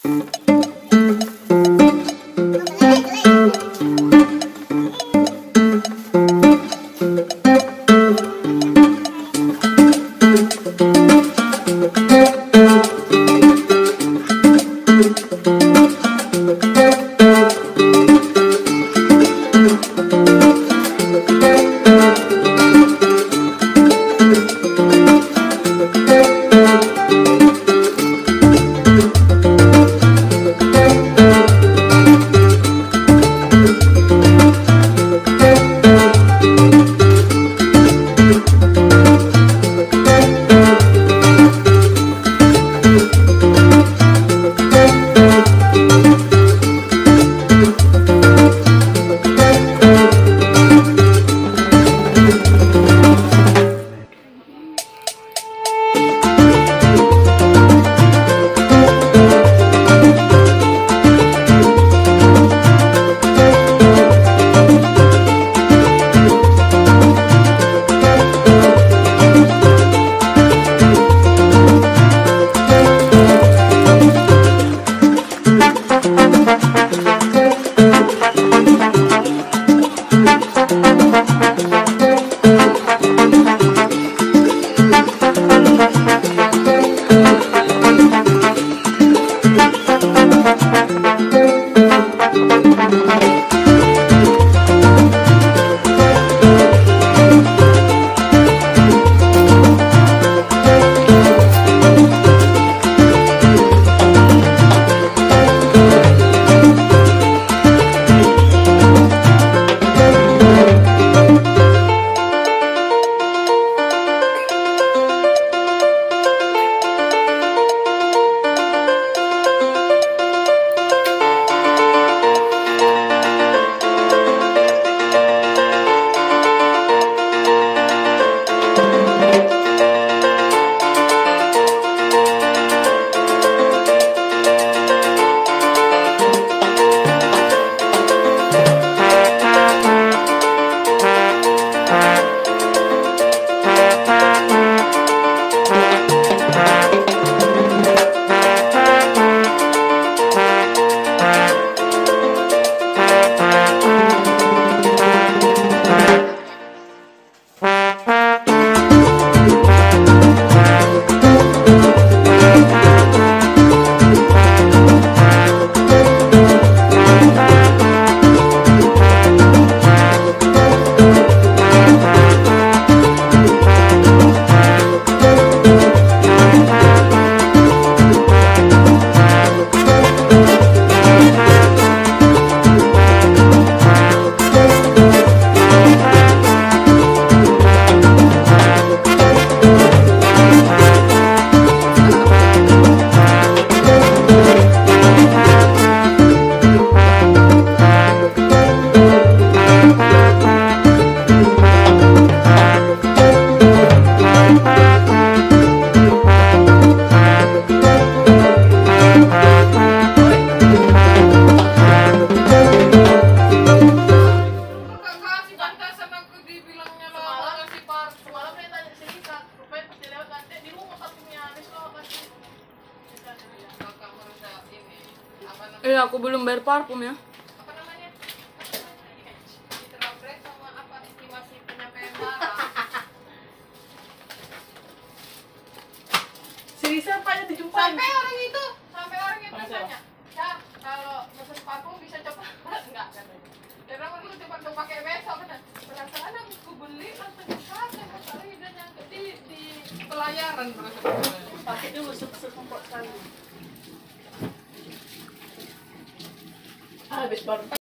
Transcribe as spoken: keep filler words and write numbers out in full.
Eh, aku belum bayar parfum ya. Apa namanya? Progres sama apa estimasi penyampaian barang. Si Risa apa yang dijumpain? Sampai orang itu, sampai orang itu Sama tanya, ya kalau pesan parfum bisa coba enggak katanya. Dan orang itu coba coba pakai besok kan. Perasaan aku beli langsung dikasih, masalahnya dia nyangkut di di pelayaran terus. Pakai dulu sepempot sekali. Habis baru